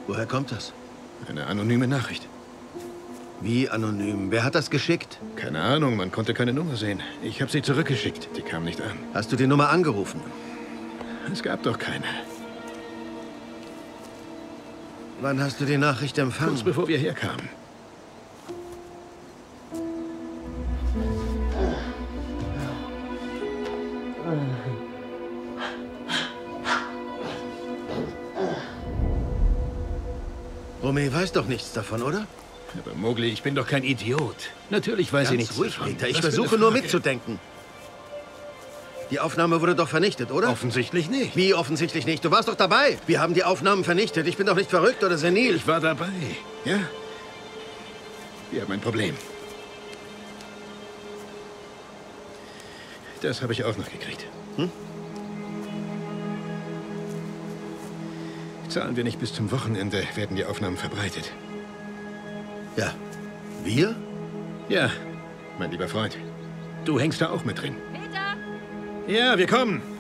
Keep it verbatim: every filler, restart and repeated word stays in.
Woher kommt das? Eine anonyme Nachricht. Wie anonym? Wer hat das geschickt? Keine Ahnung, man konnte keine Nummer sehen. Ich habe sie zurückgeschickt. Die kam nicht an. Hast du die Nummer angerufen? Es gab doch keine. Wann hast du die Nachricht empfangen? Kurz bevor wir herkamen. Romeo weiß doch nichts davon, oder? Aber Mowgli, ich bin doch kein Idiot. Natürlich weiß sie nichts ruhig, davon. Peter. Ich Was für versuche eine nur Frage. mitzudenken. Die Aufnahme wurde doch vernichtet, oder? Offensichtlich nicht. Wie offensichtlich nicht? Du warst doch dabei. Wir haben die Aufnahmen vernichtet. Ich bin doch nicht verrückt oder senil. Ich war dabei. Ja? Wir haben ein Problem. Das habe ich auch noch gekriegt. Hm? Zahlen wir nicht bis zum Wochenende, werden die Aufnahmen verbreitet. Ja. Wir? Ja, mein lieber Freund. Du hängst da auch mit drin. Peter! Ja, wir kommen.